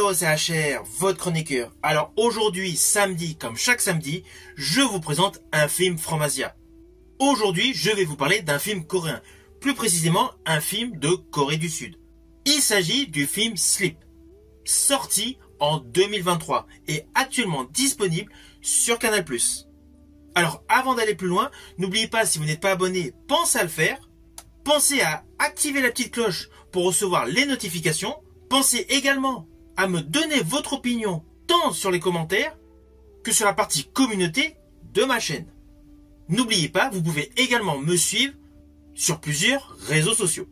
Hello, c'est HR, votre chroniqueur. Alors aujourd'hui, samedi, comme chaque samedi, je vous présente un film from Asia. Aujourd'hui, je vais vous parler d'un film coréen, plus précisément un film de Corée du Sud. Il s'agit du film Sleep, sorti en 2023 et actuellement disponible sur Canal+. Alors avant d'aller plus loin, n'oubliez pas, si vous n'êtes pas abonné, pensez à le faire. Pensez à activer la petite cloche pour recevoir les notifications. Pensez également à me donner votre opinion tant sur les commentaires que sur la partie communauté de ma chaîne. N'oubliez pas, vous pouvez également me suivre sur plusieurs réseaux sociaux.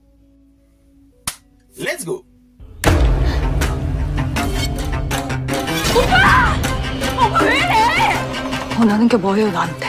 Let's go! 오빠! 오빠 왜 이래? 원하는 게 뭐예요, 나한테?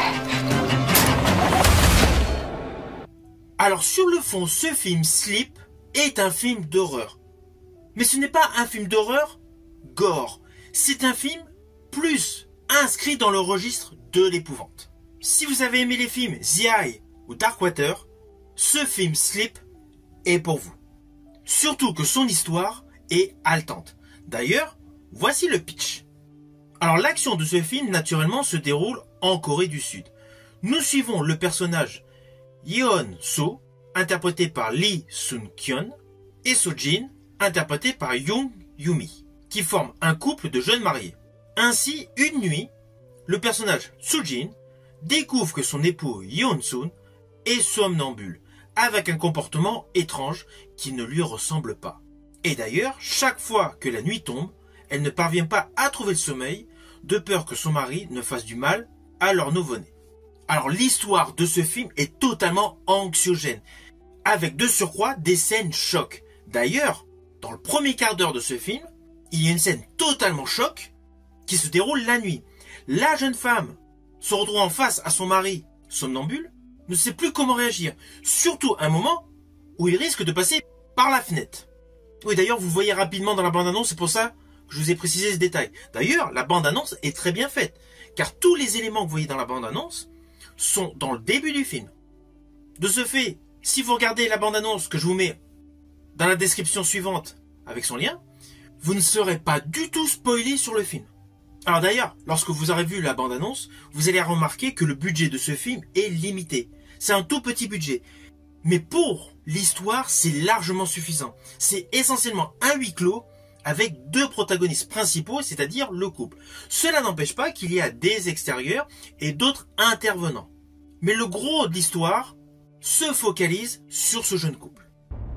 Alors sur le fond, ce film Sleep est un film d'horreur. Mais ce n'est pas un film d'horreur gore. C'est un film plus inscrit dans le registre de l'épouvante. Si vous avez aimé les films The Eye ou Darkwater, ce film Sleep est pour vous. Surtout que son histoire est haletante. D'ailleurs, voici le pitch. Alors l'action de ce film naturellement se déroule en Corée du Sud. Nous suivons le personnage Yeon-soo, interprété par Lee Sun-kyun, et Soo-jin, interprété par Young Yumi, qui forment un couple de jeunes mariés. Ainsi, une nuit, le personnage Soo-jin découvre que son époux Yeon-sun est somnambule, avec un comportement étrange qui ne lui ressemble pas. Et d'ailleurs, chaque fois que la nuit tombe, elle ne parvient pas à trouver le sommeil, de peur que son mari ne fasse du mal à leur nouveau-né. Alors l'histoire de ce film est totalement anxiogène, avec de surcroît des scènes choc. D'ailleurs, dans le premier quart d'heure de ce film, il y a une scène totalement choc qui se déroule la nuit. La jeune femme se retrouvant face à son mari somnambule, ne sait plus comment réagir, surtout à un moment où il risque de passer par la fenêtre. Oui, d'ailleurs, vous voyez rapidement dans la bande-annonce, c'est pour ça que je vous ai précisé ce détail. D'ailleurs, la bande-annonce est très bien faite, car tous les éléments que vous voyez dans la bande-annonce sont dans le début du film. De ce fait, si vous regardez la bande-annonce que je vous mets dans la description suivante avec son lien, vous ne serez pas du tout spoilé sur le film. Alors d'ailleurs, lorsque vous aurez vu la bande-annonce, vous allez remarquer que le budget de ce film est limité. C'est un tout petit budget. Mais pour l'histoire, c'est largement suffisant. C'est essentiellement un huis clos avec deux protagonistes principaux, c'est-à-dire le couple. Cela n'empêche pas qu'il y a des extérieurs et d'autres intervenants. Mais le gros de l'histoire se focalise sur ce jeune couple.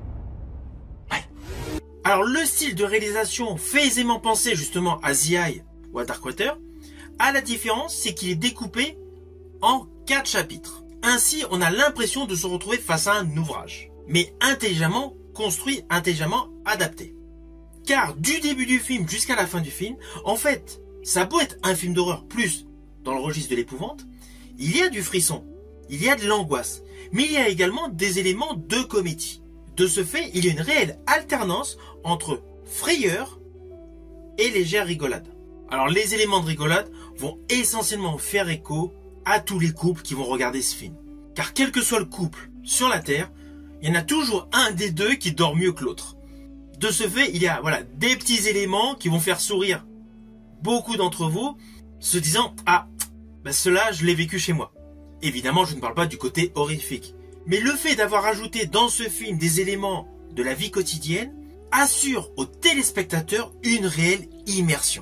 Alors le style de réalisation fait aisément penser justement à The Eye ou à Darkwater. À la différence, c'est qu'il est découpé en 4 chapitres. Ainsi, on a l'impression de se retrouver face à un ouvrage, mais intelligemment construit, intelligemment adapté. Car du début du film jusqu'à la fin du film, en fait, ça a beau être un film d'horreur plus dans le registre de l'épouvante, il y a du frisson, il y a de l'angoisse, mais il y a également des éléments de comédie. De ce fait, il y a une réelle alternance entre frayeur et légère rigolade. Alors les éléments de rigolade vont essentiellement faire écho à tous les couples qui vont regarder ce film. Car quel que soit le couple sur la Terre, il y en a toujours un des deux qui dort mieux que l'autre. De ce fait, il y a des petits éléments qui vont faire sourire beaucoup d'entre vous, se disant « Ah, cela je l'ai vécu chez moi ». Évidemment, je ne parle pas du côté horrifique. Mais le fait d'avoir ajouté dans ce film des éléments de la vie quotidienne assure aux téléspectateurs une réelle immersion.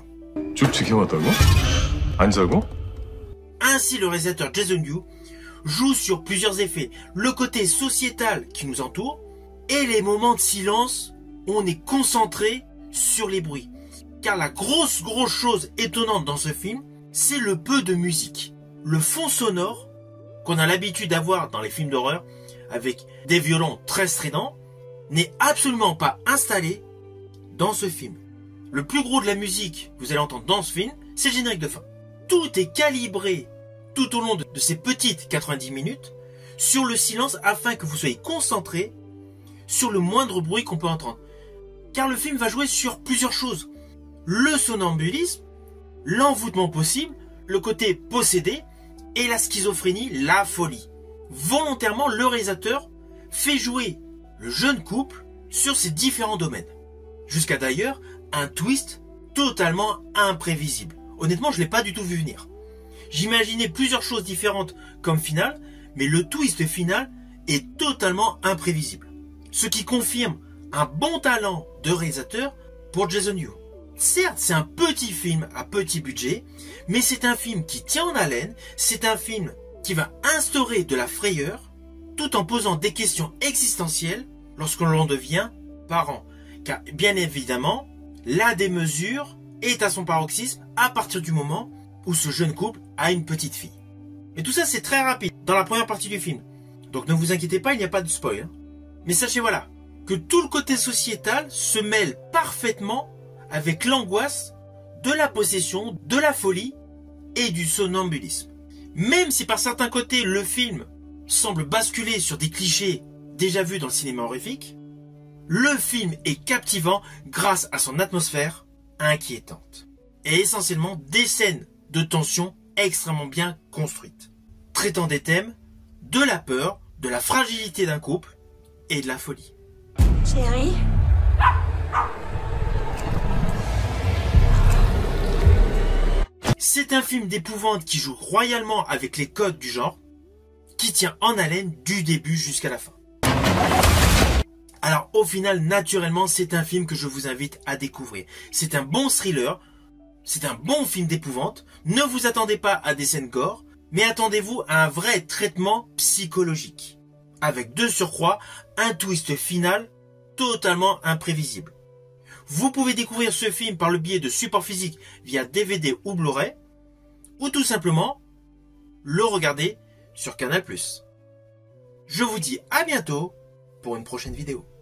Ainsi, le réalisateur Jason Yu joue sur plusieurs effets. Le côté sociétal qui nous entoure et les moments de silence où on est concentré sur les bruits. Car la grosse chose étonnante dans ce film, c'est le peu de musique. Le fond sonore qu'on a l'habitude d'avoir dans les films d'horreur avec des violons très stridents n'est absolument pas installé dans ce film. Le plus gros de la musique que vous allez entendre dans ce film, c'est le générique de fin. Tout est calibré tout au long de ces petites 90 minutes sur le silence afin que vous soyez concentré sur le moindre bruit qu'on peut entendre. Car le film va jouer sur plusieurs choses. Le somnambulisme, l'envoûtement possible, le côté possédé et la schizophrénie, la folie. Volontairement, le réalisateur fait jouer le jeune couple sur ces différents domaines. Jusqu'à d'ailleurs un twist totalement imprévisible. Honnêtement, je ne l'ai pas du tout vu venir. J'imaginais plusieurs choses différentes comme finale, mais le twist final est totalement imprévisible. Ce qui confirme un bon talent de réalisateur pour Jason Yu. Certes, c'est un petit film à petit budget, mais c'est un film qui tient en haleine, c'est un film qui va instaurer de la frayeur, tout en posant des questions existentielles lorsque l'on devient parent. Car bien évidemment, la démesure est à son paroxysme à partir du moment où ce jeune couple a une petite fille. Et tout ça c'est très rapide dans la première partie du film. Donc ne vous inquiétez pas, il n'y a pas de spoil. Hein. Mais sachez voilà, que tout le côté sociétal se mêle parfaitement avec l'angoisse de la possession, de la folie et du somnambulisme. Même si par certains côtés le film semble basculer sur des clichés déjà vus dans le cinéma horrifique, le film est captivant grâce à son atmosphère inquiétante. Et essentiellement des scènes de tension extrêmement bien construites, traitant des thèmes de la peur, de la fragilité d'un couple et de la folie. Chérie. C'est un film d'épouvante qui joue royalement avec les codes du genre, qui tient en haleine du début jusqu'à la fin. Alors au final, naturellement, c'est un film que je vous invite à découvrir. C'est un bon thriller, c'est un bon film d'épouvante. Ne vous attendez pas à des scènes gore, mais attendez-vous à un vrai traitement psychologique. Avec de surcroît, un twist final totalement imprévisible. Vous pouvez découvrir ce film par le biais de supports physiques via DVD ou Blu-ray, ou tout simplement le regarder sur Canal+. Je vous dis à bientôt pour une prochaine vidéo.